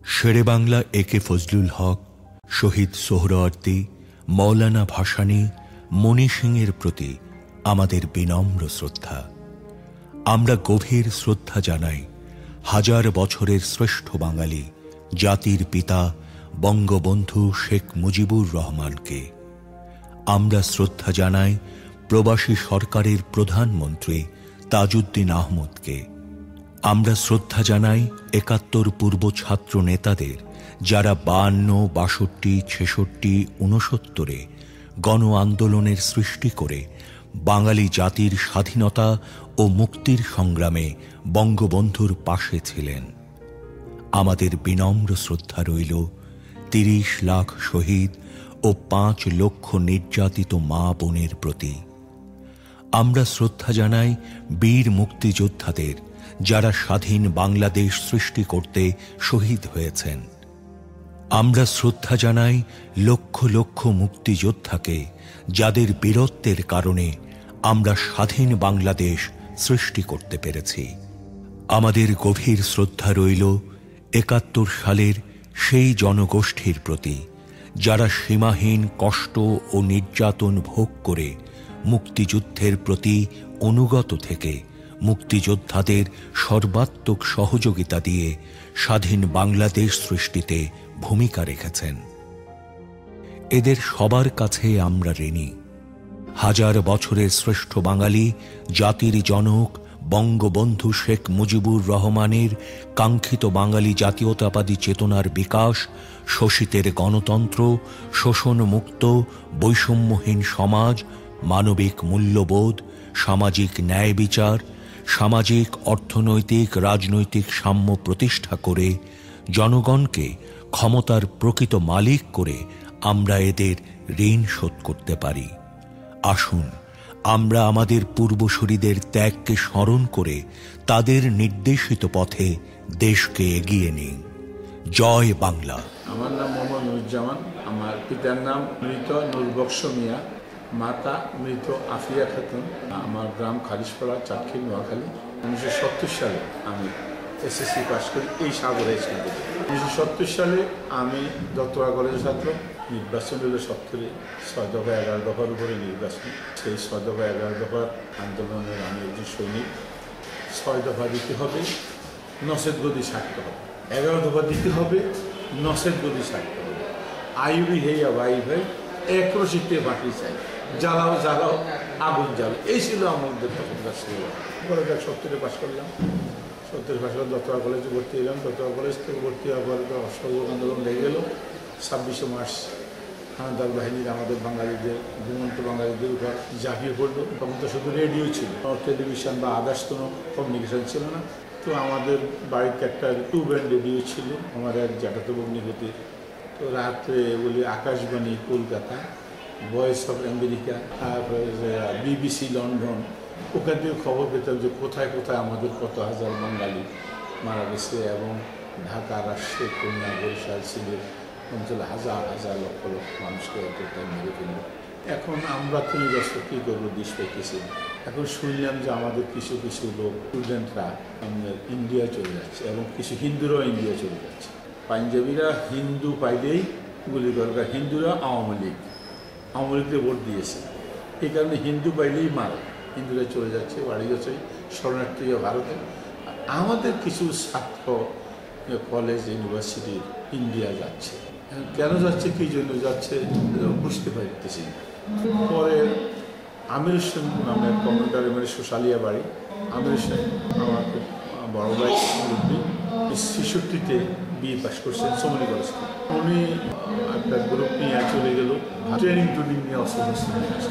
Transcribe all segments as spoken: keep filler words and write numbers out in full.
শেরে বাংলা এ কে ফজলুল হক, শহীদ সোহরাওয়ার্দী, মৌলানা ভাসানী, মণি সিংয়ের প্রতি আমাদের বিনম্র শ্রদ্ধা। আমরা গভীর শ্রদ্ধা জানাই হাজার বছরের শ্রেষ্ঠ বাঙালি জাতির পিতা বঙ্গবন্ধু শেখ মুজিবুর রহমানকে। আমরা শ্রদ্ধা জানাই প্রবাসী সরকারের প্রধানমন্ত্রী তাজউদ্দিন আহমদকে। আমরা শ্রদ্ধা জানাই একাত্তর পূর্ব ছাত্র নেতাদের, যারা বায়ান্ন, বাষট্টি, ছেষট্টি, ঊনসত্তরে গণ আন্দোলনের সৃষ্টি করে বাঙালি জাতির স্বাধীনতা ও মুক্তির সংগ্রামে বঙ্গবন্ধুর পাশে ছিলেন। আমাদের বিনম্র শ্রদ্ধা রইল তিরিশ লাখ শহীদ ও পাঁচ লক্ষ নির্যাতিত মা বোনের প্রতি। আমরা শ্রদ্ধা জানাই বীর মুক্তিযোদ্ধাদের, যারা স্বাধীন বাংলাদেশ সৃষ্টি করতে শহীদ হয়েছেন। আমরা শ্রদ্ধা জানাই লক্ষ লক্ষ মুক্তিযোদ্ধাকে, যাদের বীরত্বের কারণে আমরা স্বাধীন বাংলাদেশ সৃষ্টি করতে পেরেছি। আমাদের গভীর শ্রদ্ধা রইল একাত্তর সালের সেই জনগোষ্ঠীর প্রতি, যারা সীমাহীন কষ্ট ও নির্যাতন ভোগ করে মুক্তিযুদ্ধের প্রতি অনুগত থেকে মুক্তিযোদ্ধাদের সর্বাত্মক সহযোগিতা দিয়ে স্বাধীন বাংলাদেশ সৃষ্টিতে ভূমিকা রেখেছেন। এদের সবার কাছে আমরা ঋণী। হাজার বছরের শ্রেষ্ঠ বাঙালি জাতির জনক বঙ্গবন্ধু শেখ মুজিবুর রহমানের কাঙ্ক্ষিত বাঙালি জাতীয়তাবাদী চেতনার বিকাশ, শোষিতের গণতন্ত্র, শোষণমুক্ত বৈষম্যহীন সমাজ, মানবিক মূল্যবোধ, সামাজিক ন্যায় বিচার, সামাজিক অর্থনৈতিক রাজনৈতিক সাম্য প্রতিষ্ঠা করে জনগণকে ক্ষমতার প্রকৃত মালিক করে আমরা এদের ঋণ শোধ করতে পারি। আসুন আমরা আমাদের পূর্বসূরীদের ত্যাগকে স্মরণ করে তাদের নির্দেশিত পথে দেশকে এগিয়ে নিই। জয় বাংলা। আমার নাম মোহাম্মদ নুরুজ্জামান। আমার পিতার নাম মৃত নূরবক্স মিয়া, মাতা মৃত আফিয়া খাতুন। আমার গ্রাম খালিশপাড়া, চাটখিল, নোয়াখালী। উনিশশো সত্তর সালে আমি এসএসসি পাস করি এই সাগর হাই স্কুল থেকে। উনিশশো সত্তর সালে আমি দত্তরা কলেজের ছাত্র। নির্বাচন হলো সত্তরে ছয় দফা এগারো দফার উপরে নির্বাচন। সেই ছয় দফা এগারো দফার আন্দোলনের আমি একজন সৈনিক। ছয় দফা দিতে হবে, নসেদ গদি সারতে হবে। এগারো দফা দিতে হবে, নসেদ গদি সারতে হবে। আইবি হেয়া ভাই ভাই এক রশিতে বাকি চাই, জ্বালাও জ্বালাও আগুন জ্বালো, এই ছিল আমাদের তখনকার ছিল। পরে দেখ সত্তরে পাশ করলাম। সত্তরে পাশ করে দত্তরা কলেজে ভর্তি এলাম। দত্তরা কলেজ থেকে ভর্তি হওয়ার পরে তো অসহযোগ আন্দোলন লেগে গেল। ছাব্বিশে মার্চ হানাদার বাহিনীর আমাদের বাঙালিদের, ঘুমন্ত বাঙালিদের উপর ঝাঁপিয়ে পড়লো। তখন তো শুধু রেডিও ছিল, টেলিভিশন বা আদার্স কোনো কমিউনিকেশন ছিল না। তো আমাদের বাড়িতে একটা টু ব্যান্ড রেডিও ছিল আমার এক জ্যাঠাতো ভগ্নিপতি। তো রাত্রে বলি Akashvani Kolkata, voice of America, তারপরে বিবিসি লন্ডন, ওখান থেকে খবর পেতাম যে কোথায় কোথায় আমাদের কত হাজার বাঙালি মারা গেছে এবং ঢাকা, রাজশাহী, খুলনা, বরিশাল, সিলেট অঞ্চলে হাজার হাজার লক্ষ লক্ষ মানুষকে একটাই মেরে ফেলল। এখন আমরা তিনি ব্যস্ত কী করবো, দিশ পেতেছি। এখন শুনলাম যে আমাদের কিছু কিছু লোক স্টুডেন্টরা ইন্ডিয়া চলে যাচ্ছে এবং কিছু হিন্দুরাও ইন্ডিয়া চলে যাচ্ছে। পাঞ্জাবিরা হিন্দু পাইলেই গুলি দরকার, হিন্দুরা আওয়ামী লীগ, আওয়ামী লীগকে ভোট দিয়েছে, এই কারণে হিন্দু পাইলেই মারে। হিন্দুরা চলে যাচ্ছে, বাড়ি যাচ্ছে শরণার্থী ভারতে। আমাদের কিছু ছাত্র কলেজ, ইউনিভার্সিটি ইন্ডিয়া যাচ্ছে। কেন যাচ্ছে, কী জন্য যাচ্ছে বুঝতে পারতেছি না। পরে আমির হোসেন নামে কম্পিউটার মানে সোশালিয়া বাড়ি, আমির হোসেন আমার বড় ভাই মুরব্বী, ছেষট্টিতে বিএ পাস করছেন সমলি কলেজ থেকে। উনি একটা গ্রুপ নিয়ে চলে গেল, ট্রেনিং ট্রেনিং নিয়ে অসুবিধা নিয়ে আসে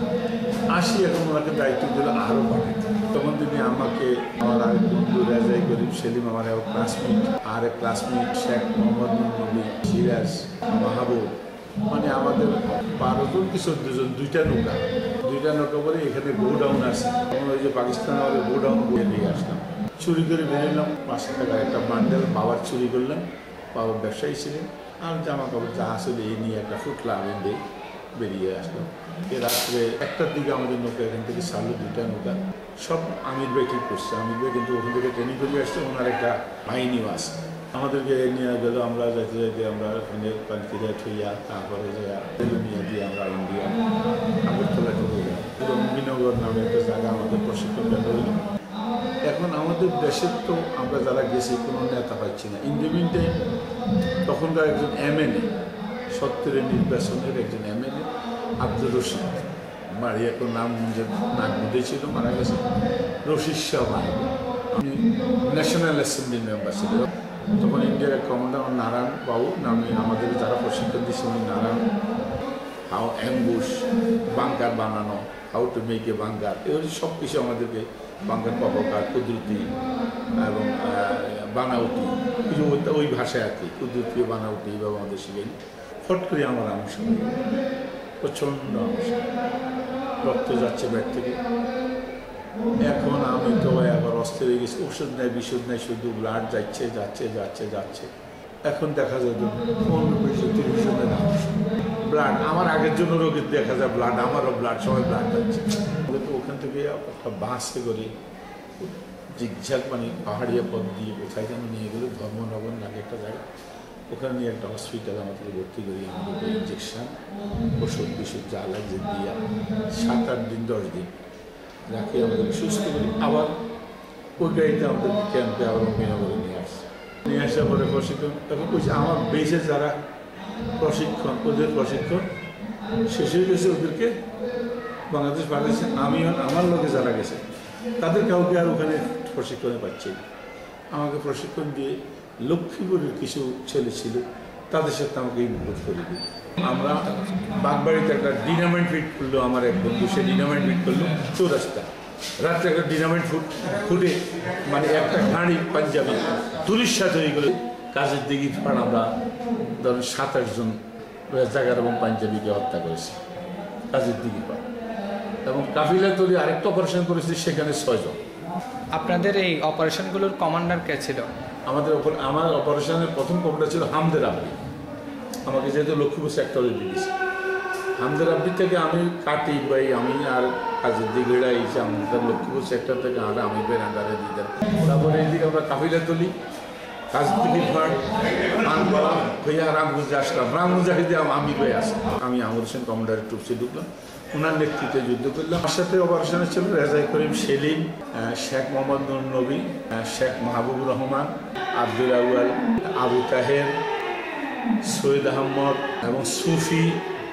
আসি। এখন ওনাকে দায়িত্ব দিল আরও বাড়ে। তখন তিনি আমাকে, আমার আরেক বন্ধু রাজাই গরিব সেলিম, আমার এক ক্লাসমেট, আর এক ক্লাসমেট শেখ মোহাম্মদ নবী, সিরাজ, মাহবুব, মানে আমাদের বারো জন কি চোদ্দ জন, দুইটা নৌকা দুইটা নৌকা বলে এখানে গোডাউন আছে। তখন ওই যে পাকিস্তানে আমাদের গোডাউন বলে নিয়ে আসলাম। চুরি করে বেরোলাম, পাঁচশো টাকা একটা বান্ডেল বাবার চুরি করলাম। বাবার ব্যবসায়ী ছিলেন, আর জামা কাপড় যা আসলে এই নিয়ে একটা ফুটলা আমি দিয়ে বেরিয়ে আসলাম। এ রাত্রে একটার দিকে আমাদের নৌকা এখান থেকে ছাড়লো, দুইটা নৌকা। সব আমির ভাই ঠিক করছে। আমির ভাই কিন্তু ওখান থেকে ট্রেনিং করে আসছে, ওনার একটা বাহিনীও আছে। আমাদেরকে নিয়ে গেল, আমরা যাইতে যাইতে আমরা পালকিরা ঠইয়া তারপরে যে নিয়ে দিয়ে আমরা ইন্ডিয়া আগরতলা ঢুকে গেলাম। রঙ্গিনগর নামে একটা জায়গা আমাদের প্রশিক্ষণ কেন্দ্র হইল। এখন আমাদের দেশের তো আমরা যারা গেছি কোনো নেতা পাচ্ছি না। ইন্ডিমিন টাইম তখনকার একজন এমএলএ, সত্তরের নির্বাচনের একজন এমএলএ আব্দুর রশিদ, বাড়ি এখন নাম যে নাক মধ্যে ছিল, মারা গেছে, রশিদ শাহ বাড়ি। আমি ন্যাশনাল অ্যাসেম্বলির মেম্বার ছিল তখন। ইন্ডিয়ার এক কমান্ডার নারায়ণ বাবু নামে আমাদের যারা প্রশিক্ষণ দিচ্ছে উনি নারায়ণ, হাউ অ্যাম্বুশ, বাঙ্কার বানানো, how to make a bunker, এগুলো সব কিছু আমাদেরকে বাঙ্কার প্রকার কুদরতি এবং বানাউটি, কিছু ওই ভাষায় আর কি, কুদরতি বানাউটি এইভাবে আমাদের শিখেন। ফট করে আমার আমিষ প্রচণ্ড আমিষ, রক্ত যাচ্ছে ব্যাগ থেকে। এখন আমি তো আবার অস্থির হয়ে গেছি, ওষুধ নেই বিশুদ্ধ নেই, শুধু ব্লাড যাচ্ছে যাচ্ছে যাচ্ছে যাচ্ছে। এখন দেখা যায় পনেরো বিশ তিরিশ জনের আমিষ ব্লাড, আমার আগের জন্য রোগীর দেখা যায় ব্লাড, আমারও ব্লাড, সবাই ব্লাড যাচ্ছে। তো ওখান থেকে একটা বাসে করে জিগঝাগ মানে পাহাড়িয়া পথ দিয়ে কোথায় যেন নিয়ে গেলো, ধর্মনগর নাকি একটা জায়গা, ওখানে নিয়ে একটা হসপিটাল আমাদেরকে ভর্তি করি। আমাদের ইঞ্জেকশন ওষুধ বিশুদ্ধ যা লাগছে দিয়া সাত আট দিন দশ দিন রাখি আমাদেরকে সুস্থ করি। আবার ওই গাড়িতে আমাদেরকে ক্যাম্পে আবার মেনগরে নিয়ে আসছে। নিয়ে আসার পরে প্রশিক্ষণ, তখন ওই যে আমার বেশে যারা প্রশিক্ষণ, ওদের প্রশিক্ষণ শেষ হয়ে গেছে, ওদেরকে বাংলাদেশ পাঠিয়েছে। আমিও আমার লোকে যারা গেছে তাদের কাউকে আর ওখানে প্রশিক্ষণে পাচ্ছি না। আমাকে প্রশিক্ষণ দিয়ে লক্ষ্মীপুরের কিছু ছেলে ছিল, তাদের সাথে আমাকে ইনভলভ করে দিই। আমরা বাগবাড়িতে একটা ডিনামাইট ফিট করলো, আমার এক বন্ধু, সে ডিনামাইট ফিট করলো চৌরাস্তা। রাত্রে একটা ডিনামাইট ফুট ফুটে মানে একটা গাড়ি পাঞ্জাবি তুলির সাথে হয়ে গেলো। কাজের দিকে ফাড় আমরা ধরুন সাত আটজন জাগার এবং পাঞ্জাবিকে হত্যা করেছি কাজের দিকে ফাড়, এবং কাফিলা তৈরি আরেকটা অপারেশন করেছি, সেখানে ছয়জন। আপনাদের এই অপারেশনগুলোর কমান্ডার কে ছিল? আমাদের আমার অপারেশনের প্রথম কমান্ডার ছিল হামদের আব্দি। আমাকে যেহেতু লক্ষ্মীপুর সেক্টরে দিয়েছি, হামদের আব্দি থেকে আমি কাটি ভাই, আমি আর কাজের দিকে এসে আমাদের লক্ষ্মীপুর সেক্টর থেকে আর আমি ভাই আন্ডারে দিতেন। তারপরে এইদিকে আমরা কাফিলা তুলি, কাজের দিকে ফাট মানগড়া হইয়া রামগঞ্জে আসলাম। রামগঞ্জে হইতে আমি ভাই আসি, আমি আমর হোসেন কমান্ডারের টুপসে ঢুকলাম, ওনার নেতৃত্বে যুদ্ধ করলাম। আমার সাথে অপারেশনে ছিল রেজাই করিম সেলিম, শেখ মোহাম্মদ নুর নবী, শেখ মাহবুবুর রহমান, আব্দুল আউয়াল, আবু তাহের, সৈয়দ আহমদ এবং সুফি,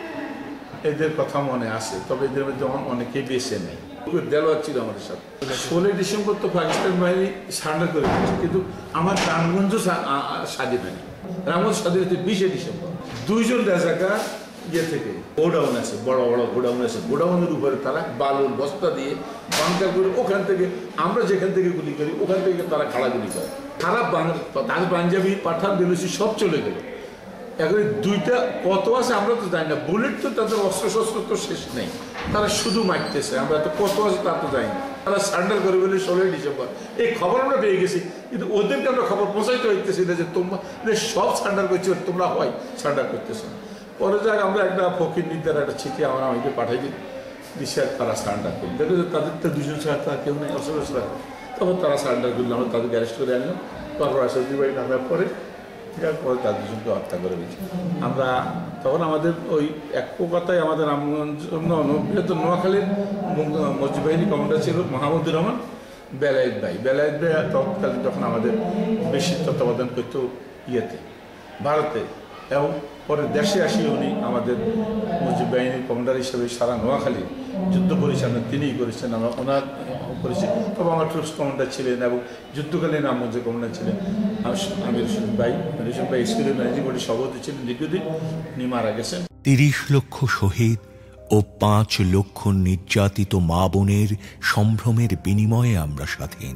এদের কথা মনে আছে। তবে এদের মধ্যে অনেকেই বেছে নেই। দেলোয়ার ছিল আমাদের সাথে। ষোলোই ডিসেম্বর তো পাকিস্তান বাহিনী সারেন্ডার করে দিয়েছে, কিন্তু আমার রামগঞ্জ স্বাধীন হয়নি। রামগঞ্জ স্বাধীন হচ্ছে বিশে ডিসেম্বর। দুইজন রাজাকার ইয়ে থেকে গোডাউন আছে, বড় বড় গোডাউন আছে, গোডাউনের উপরে তারা বালুর বস্তা দিয়ে বাঙ্কার করে, ওখান থেকে আমরা যেখান থেকে গুলি করি ওখান থেকে তারা খাড়া গুলি করে। খারাপ তার পাঞ্জাবি পাঠান বেলুচি সব চলে গেল। এখন দুইটা কত আছে আমরা তো জানি না, বুলেট তো তাদের অস্ত্র শস্ত্র তো শেষ নেই, তারা শুধু মারতেছে, আমরা তো কত আছে তা তো জানি না। তারা সারেন্ডার করে বলে ষোলোই ডিসেম্বর এই খবর আমরা পেয়ে গেছি, কিন্তু ওদেরকে আমরা খবর পৌঁছাইতে হইতেছি না যে তোমরা সব সারেন্ডার করছি, তোমরা হয় সারেন্ডার করতেছ। পরে যাক আমরা একটা ফকির নির্দার একটা চিঠি আমরা আমাকে পাঠাই দিই, দিশে তারা সারেন্ডার করি। দেখো যে তাদের তো দুজন ছাড়া তারা কেউ নেই, অসুবিধা ছাড়া। তখন তারা সারেন্ডার করলে আমরা তাদেরকে অ্যারেস্ট করে আনলাম। তারপর আসাদি বাড়ি নামার পরে পরে তার দুজনকে হত্যা করে দিয়েছি আমরা। তখন আমাদের ওই এক কথায় আমাদের রামগঞ্জ বৃহত্তর নোয়াখালীর মসজিদ বাহিনী কমান্ডার ছিল মাহমুদুর রহমান বেলায়েত ভাই। বেলায়েত ভাই তৎকালীন তখন আমাদের বেশি তত্ত্বাবধান করত ইয়েতে, ভারতে, এবং পরে দেশে আসি উনি আমাদের মসজিদ বাহিনীর কমান্ডার হিসেবে সারা নোয়াখালী যুদ্ধ পরিচালনা তিনিই করেছেন, আমরা ওনার করেছি। তবে আমার ট্রুপস কমান্ডার ছিলেন এবং যুদ্ধকালীন রামগঞ্জের কমান্ডার ছিলেন আমির হোসেন ভাই। আমির হোসেন ভাই স্কুলের ম্যানেজিং বোর্ডের সভাপতি ছিলেন দীর্ঘদিন, উনি মারা গেছেন। তিরিশ লক্ষ শহীদ ও পাঁচ লক্ষ নির্যাতিত মা বোনের সম্ভ্রমের বিনিময়ে আমরা স্বাধীন।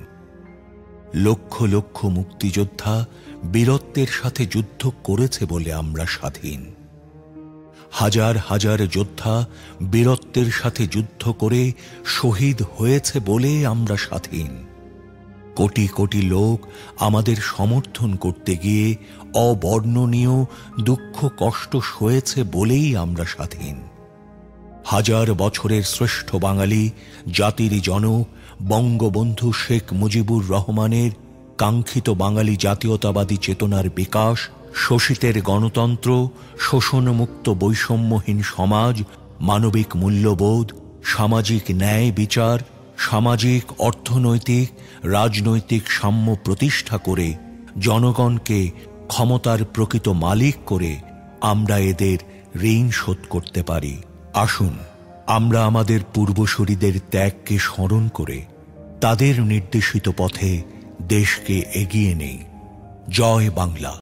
লক্ষ লক্ষ মুক্তিযোদ্ধা বীরত্বের সাথে যুদ্ধ করেছে বলে আমরা স্বাধীন। হাজার হাজার যোদ্ধা বীরত্বের সাথে যুদ্ধ করে শহীদ হয়েছে বলে আমরা স্বাধীন। কোটি কোটি লোক আমাদের সমর্থন করতে গিয়ে অবর্ণনীয় দুঃখ কষ্ট সয়েছে বলেই আমরা স্বাধীন। হাজার বছরের শ্রেষ্ঠ বাঙালি জাতির জনক বঙ্গবন্ধু শেখ মুজিবুর রহমানের কাঙ্ক্ষিত বাঙালি জাতীয়তাবাদী চেতনার বিকাশ, শোষিতের গণতন্ত্র, শোষণমুক্ত বৈষম্যহীন সমাজ, মানবিক মূল্যবোধ, সামাজিক ন্যায় বিচার, সামাজিক, অর্থনৈতিক, রাজনৈতিক সাম্য প্রতিষ্ঠা করে জনগণকে ক্ষমতার প্রকৃত মালিক করে আমরা এদের ঋণ শোধ করতে পারি। আসুন আমরা আমাদের পূর্বসূরীদের ত্যাগকে স্মরণ করে তাদের নির্দেশিত পথে দেশকে এগিয়ে নেই। জয় বাংলা।